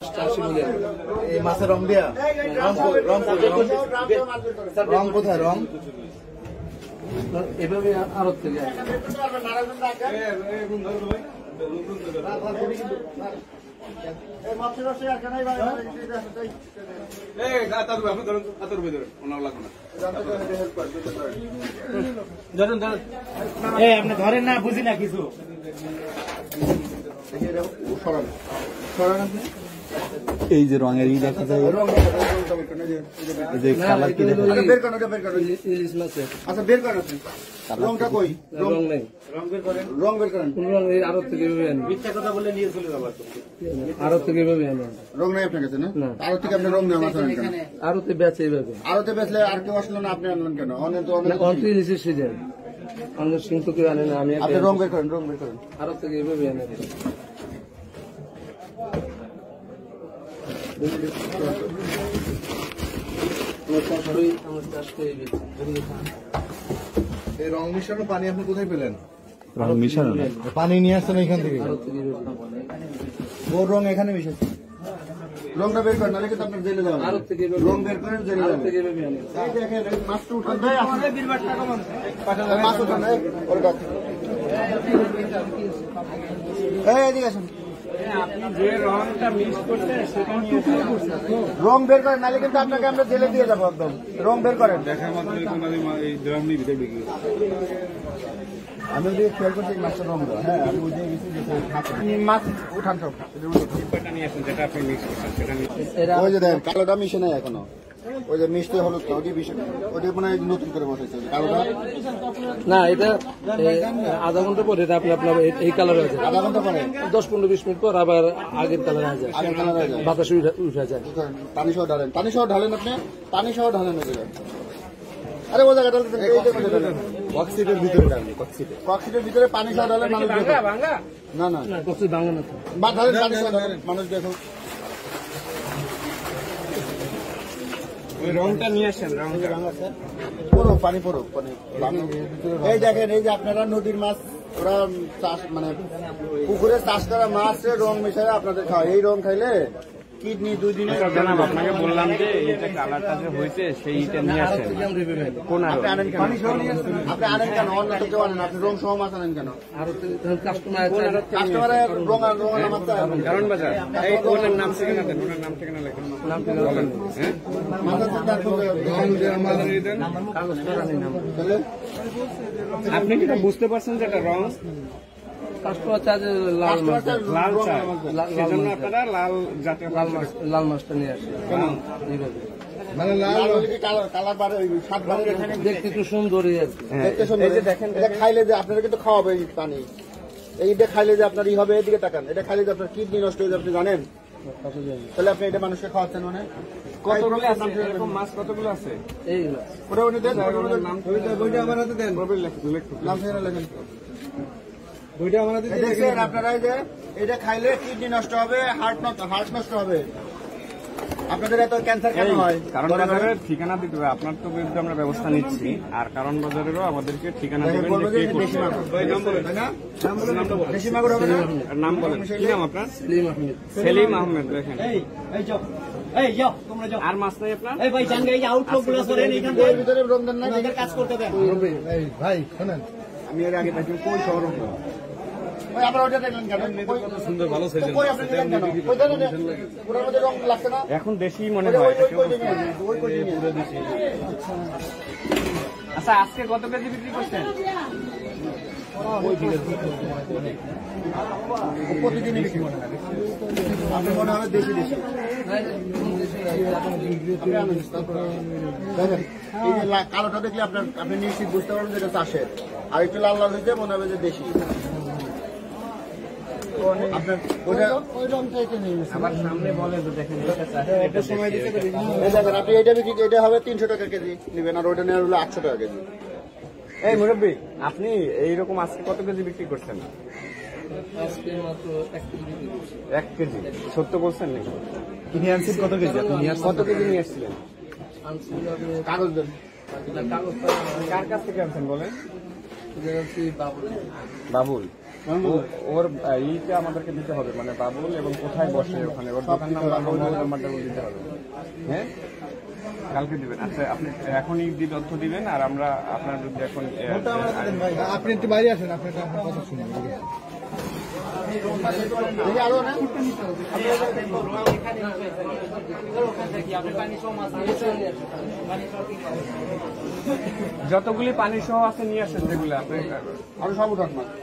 মাছের রং দিয়া রং কোথায় রং এভাবে আরো থেকে আপনি ধরেন না বুঝি না কিছু এই যে রঙের ই দেখা যায় আচ্ছা বের করেন রংটা কই রং নেই রং বের করেন আরো থেকে মিথ্যা কথা বলে নিয়ে চলে যাবো আরো থেকে রং নাই আপনার কাছে না আরো থেকে আপনি রং নেওয়া আরোতে বেচে এইভাবে আরোতে বেচলে আর কেউ আসলো না আপনি আনলেন কেন অনেক তো অনেক সিজন অন্য সিং তো কেউ আনে না আমি আপনি রং বের করেন আরো থেকে এইভাবে আনেন রং মিশানো পানি আপনি কোথায় পেলেন রং মিশানো পানি নিয়ে আসছেন এখান থেকে ওর রং এখানে মিশাচ্ছে রংটা বের করেন নাহলে কিন্তু আপনার জেলে যাবেন রং বের করেন জেলে যাবেন মাছটা উঠান মাছ উঠান এদিকে আসুন আপনি যে রংটা মিক্স করছেন সেটা রং বের করেন নাহলে কিন্তু আপনাকে আমরা জেলে দিয়ে যাবো একদম রং বের করেন আমি যদি খেয়াল করছি মাছটা রং দেওয়া হ্যাঁ আমি বুঝে গেছি যে মাছ উঠান সব নিয়ে আসেন যেটা আপনি মিক্স করছেন সেটা ওই যে দেখেন কালোটা মিশে নাই এখনো ওই যে মিষ্টি হলুদ ওটি বিষয় ওটি মানে নতুন করে বসাইছে না এটা আধা ঘন্টা পরে এটা আপনার এই কালার আছে আধা ঘন্টা পরে 10-15-20 মিনিট পর আবার আগের কালার আছে বাতাস উঠে যায় পানি সহ ঢালেন আপনি পানি সহ ঢালেন আরে ও জায়গাটা কক্সিটের ভিতরে ঢালেন কক্সিটের ভিতরে পানি সহ ঢালেন মানুষ না কক্সিট ভাঙা না পানি সহ ঢালেন মানুষ দেখো ওই রংটা নিয়ে আসেন রং আছে পুরো পানি এই দেখেন এই যে আপনারা নদীর মাছ ওরা চাষ মানে পুকুরে চাষ করা মাছের রং মেশায় আপনাদের খাওয়া এই রং খাইলে কিডনি 2 দিনে জানাব আপনাকে বললাম যে এইটা কালারটা যে হয়েছে সেইটা নিয়ে আসেন কোন আপনি আনেন কেন আপনি আনেন কেন অন্য তো কেউ আনেন আপনি রং সহ মাছ আনেন কেন আর কাস্টমারের রং মাছ কারণ বাজার এই ওনার নাম ঠিকানা দেন ওনার নাম ঠিকানা লেখেন নাম ঠিকানা বলেন হ্যাঁ মাথার তারপর রং যে আমাদের দেন কাগজ করানি নাম তাহলে আপনি কি বুঝতে পারছেন যে এটা রং কাস্টমার চার্জ লাল চা সেজন্য আপনারা লাল জাতীয় লাল মাছটা নিয়ে আসেন মানে লাল কালার বারে সাত বারে দেখতে একটু সুন্দরই আছে দেখতে সুন্দর এই যে দেখেন এটা খাইলে যে আপনারা কিন্তু খাওয়াবে এই পানি এইটা খাইলে যে আপনার ই হবে এদিকে তাকান এটা খাইলে যে আপনার কিডনি নষ্ট হয়ে যাবে আপনি জানেন তাহলে আপনি এটা মানুষকে খাওয়াচ্ছেন মানে কতগুলো আছে এরকম মাছ কতগুলো আছে এইগুলো ওটা উনি দেন নাম বইটা আমার হাতে দেন নাম ফেরা লেখেন আপনারা যে এটা খাইলে কিডনি নষ্ট হবে হার্ট নষ্ট হবে আপনাদের এত ক্যান্সার কেন হয় কারণ বাজারের ঠিকানা দিতে হবে আপনার তো বিরুদ্ধে আমরা ব্যবস্থা নিচ্ছি আর কারণ বাজারেরও আমাদেরকে ঠিকানা দেবেন দেশি মাগুর হবে না নাম বলেন কি নাম আপনার সেলিম আহমেদ দেখেন আর মাছ নাই আপনার ভিতরে রমজান নাই কাজ করতে দেন ভাই শোনেন আমি এর আগে পাইছি কই শহর ওই আমরা ওটা দেখলেন কেন সুন্দর ভালো সাইজ কই আপনি দেখেন কেন ওইটা পুরোর মধ্যে রং লাগছে না এখন দেশি মনে হয় ওই কই পুরো দেশি আচ্ছা আজকে কত কেজি বিক্রি করছেন প্রতিদিন বিক্রি করেন আপনি মনে হয় দেশি এই যে কালোটা দেখলে আপনি নিশ্চিত বুঝতে পারবেন যে এটা চাষের আর একটু লাল লাল হইতে মনে হবে যে দেশি আপনি এটা হবে 300 টাকা কেজি নেবেন আর ওইটা নেওয়া হলো 800 টাকা কেজি এই মুরব্বী আপনি এইরকম আজকে কত কেজি বিক্রি করছেন এক কেজি সত্য বলছেন নাকি কিনে আনছেন কত কেজি কত কেজি নিয়ে আসছিলেন কাগজ দেন কার কাছ থেকে আনছেন বলেন বাবুল ওর এইটা আমাদেরকে দিতে হবে, মানে বাবুল এবং কোথায় বসে ওখানে ওর দোকান নাম্বারটা দিতে হবে। হ্যাঁ, কালকে দিবেন। আচ্ছা, আপনি এখনই তথ্য দিবেন, আর আমরা আপনার বিরুদ্ধে এখন আপনি একটু বাইরে আসেন, আপনার কথা শুনুন। যতগুলি পানি সহ আছে নিয়ে আসেন, যেগুলো আপনি আমি সব উঠান না।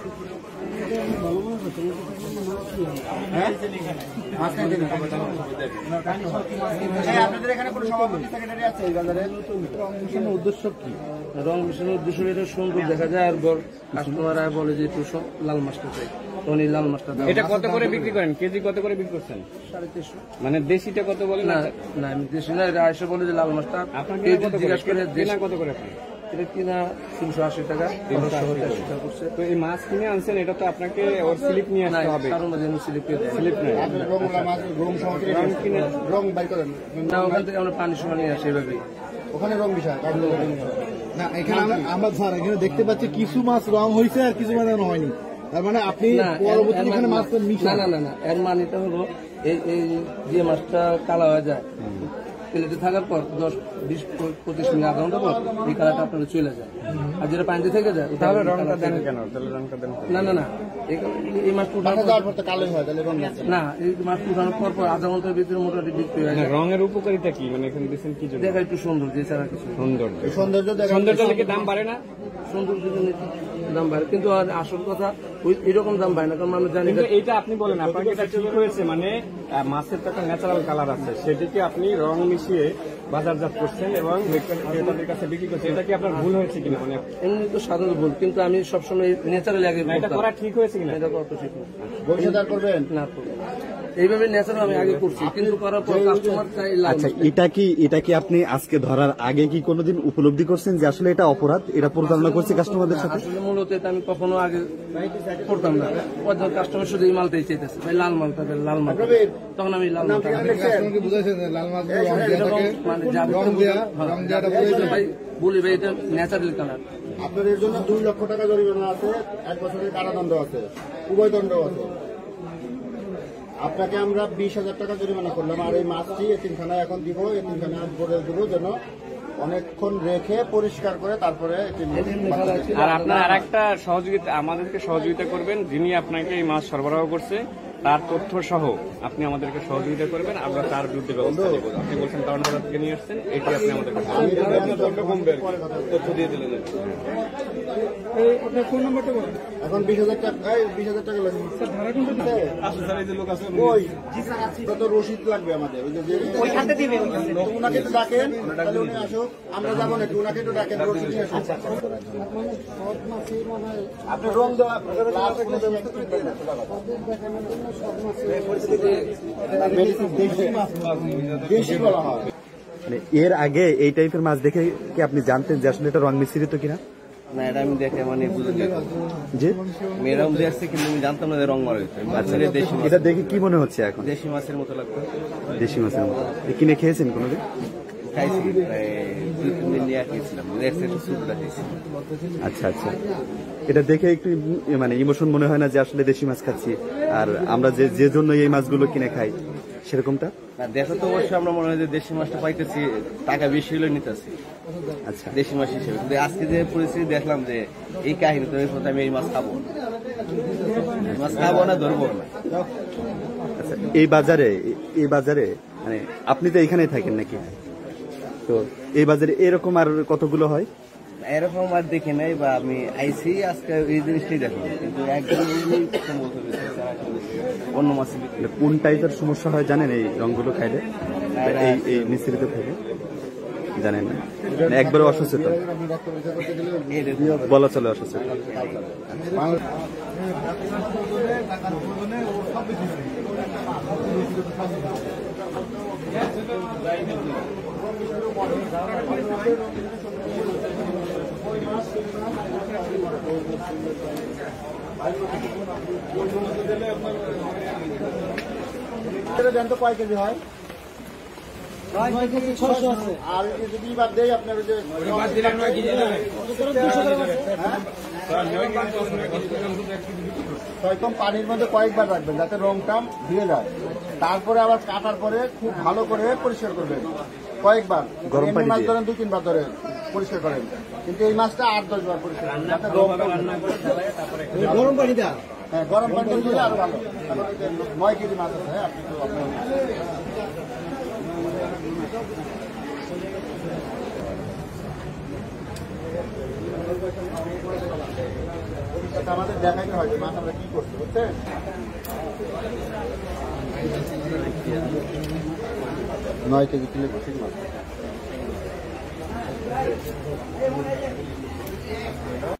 আপনাদের এখানে কোনো সভাপতি সেক্রেটারি আছে এই বাজারে? উদ্দেশ্য কি? রং মিশনের উদ্দেশ্য এটা সুন্দর দেখা যায়, আর কাস্টমাররা বলে যে একটু লাল মাছটা চাই, তখন এই লাল মাছটা। এটা কত করে বিক্রি করেন? কেজি কত করে বিক্রি করছেন? 350। মানে দেশিটা কত বলেন? না না, আমি দেশি না, এটা এসে বলে যে লাল মাছটা। আপনাকে জিজ্ঞাসা করে দেনা কত করে? এটা কিনা 380 টাকা। তো এই মাছ কিনে আনছেন, এটা তো আপনাকে ওর স্লিপ নিয়ে আসতে হবে। স্লিপ নেই, রং কিনে রং বাই করেন না, ওখান থেকে আমরা পানি সময় নিয়ে আসি এভাবে। ওখানে রং বিষয় না, এখানে আমরা স্যার এখানে দেখতে পাচ্ছি কিছু মাছ রং হয়েছে আর কিছু মাছ রং হয়নি। তার মানে আপনি পরবর্তী এখানে মাছ মিশান। না না না, এর মানেটা হলো এই যে মাছটা কালা হয়ে যায় প্লেটে থাকার পর 10-20-25 মিনিট আধা ঘন্টা পর এই কালারটা আপনার চলে যায়, আর যেটা পানিতে থেকে যায় তাহলে রংটা দেন কেন? তাহলে রংটা দেন না না না, এই মাছটা উঠানোর পর কালোই হয়, তাহলে রং না, এই মাছটা উঠানোর পর আধা ঘন্টার ভিতরে মোটামুটি বিক্রি হয়ে যায়। রঙের উপকারিতা কি? মানে এখানে দিচ্ছেন কি জন্য? দেখা একটু সুন্দর, যে ছাড়া কিছু। সৌন্দর্য দেখে দাম বাড়ে না? সৌন্দর্য দাম বাড়ে, কিন্তু আর আসল কথা এরকম দাম বাড়ে না, কারণ মানুষ জানি। এইটা আপনি বলেন, আপনাকে এটা ঠিক হয়েছে, মানে মাছের তো একটা ন্যাচারাল কালার আছে, সেটিকে আপনি রং মিশিয়ে বাজারজাত করছেন এবং ক্রেতাদের কাছে বিক্রি করছেন, এটা কি আপনার ভুল হয়েছে কিনা? মানে এমনি তো সাধারণ ভুল, কিন্তু আমি সবসময় ন্যাচারাল আগে এটা করা ঠিক হয়েছে কিনা? এটা কত ঠিক না, ভবিষ্যৎ করবেন না তো এইভাবে ন্যাচারাল আমি আগে করছি, কিন্তু করার পর কাস্টমার চাই। আচ্ছা, এটা কি আপনি আজকে ধরার আগে কি কোনোদিন উপলব্ধি করছেন যে আসলে এটা অপরাধ, এটা প্রতারণা করছে কাস্টমারদের সাথে? আসলে মূলত এটা আমি কখনো আগে করতাম না, কাস্টমার শুধু এই মালটাই চাইতেছে, ভাই লাল মালটা, লাল মালটা, তখন আমি লাল মালটা বুঝাইছে লাল মাছ মানে ভাই বলি, ভাই এটা ন্যাচারাল কালার। আপনার এর জন্য 2 লক্ষ টাকা জরিমানা আছে, 1 বছরের কারাদণ্ড আছে, উভয় দণ্ড আছে। আপনাকে আমরা 20,000 টাকা জরিমানা করলাম, আর এই মাছটি এতিমখানায় এখন দিব, এতিমখানায় ভরে দেবো যেন অনেকক্ষণ রেখে পরিষ্কার করে তারপরে। আর আপনার আর একটা সহযোগিতা, আমাদেরকে সহযোগিতা করবেন, যিনি আপনাকে এই মাছ সরবরাহ করছে তার তথ্য সহ আপনি আমাদেরকে সহযোগিতা করবেন, আমরা তার বিরুদ্ধে ব্যবস্থা নেব। আপনি বলছেন টাউনবাজার থেকে নিয়ে আসছেন, এটি আপনি আমাদেরকে তথ্য দিয়ে দিলেন। ফোন নাম্বারটা বলুন। এখন 20,000 টাকা, 20,000 টাকা লাগবে। কত রসিদ লাগবে আমাদের? ওইখানে দিবে, উনাকে একটু ডাকেন, তাহলে উনি আসুক, আমরা যাবো নাকি, উনাকে একটু ডাকেন, রসিদ নিয়ে আসুন। আপনি রং দেওয়া দেশি বলা হয়। মানে এর আগে এই টাইপের মাছ দেখে কি আপনি জানতেন যে আসলে এটা রং মিশ্রিত কিনা? না, এটা আমি দেখে মানে বুঝে যেতাম যে মেয়েরাও দেখছে, কিন্তু আমি জানতাম না যে রং মারা হয়েছে। এটা দেখে কি মনে হচ্ছে এখন? দেশি মাছের মতো লাগতো। দেশি মাছের মতো। কিনে খেয়েছেন কোনোদিন? খাইছি, প্রায় 2-3 দিন নিয়ে খেয়েছিলাম, স্যুপটা খেয়েছি। আচ্ছা আচ্ছা, এটা দেখে একটু মানে ইমোশন মনে হয় না যে আসলে দেশি মাছ খাচ্ছি, আর আমরা যে জন্য এই মাছগুলো কিনে খাই সেরকমটা? না, দেখো তো অবশ্যই আমরা মনে হয় যে দেশি মাছটা পাইতেছি, টাকা বেশি হলে নিতেছি। আচ্ছা, দেশি মাছ হিসেবে। কিন্তু আজকে যে পরিস্থিতি দেখলাম যে এই কাহিনী, তো আমি এই মাছ খাবো না, ধরবো না। আচ্ছা, এই বাজারে মানে আপনি তো এখানেই থাকেন নাকি? তো এই বাজারে এরকম আর কতগুলো হয়? এরকম আর দেখি নাই, বা আমি আইসি আজকে এই জিনিসটাই দেখলাম, কিন্তু একদম অন্য মাছ। কোন টাইপের সমস্যা হয় জানেন এই রংগুলো খাইলে? এই মিশ্রিত খাইলে জানেন না, একবারে অসচেতন বলা চলে, অসচেতন। জানতো কয় কেজি হয়? আর যদি বাদ দেয় আপনার ওই যে কম পানির মধ্যে কয়েকবার রাখবেন যাতে রংটা ধুয়ে যায়, তারপরে আবার কাটার পরে খুব ভালো করে পরিষ্কার করবেন কয়েকবার। গরম পানি মাছ দিয়ে? ধরেন 2-3 বার ধরে পরিষ্কার করেন, কিন্তু এই মাছটা 8-10 বার পরিষ্কার করেন যাতে রংটা গরম পানিটা হ্যাঁ গরম পানি দিলে আরো ভালো। 9 কেজি মাছ আছে, হ্যাঁ আপনি তো আমাদের দেখাইতে হয় যে মাছ আমরা কি করছি, বুঝছেন? 9 কেজি কিলো বসে মাছ।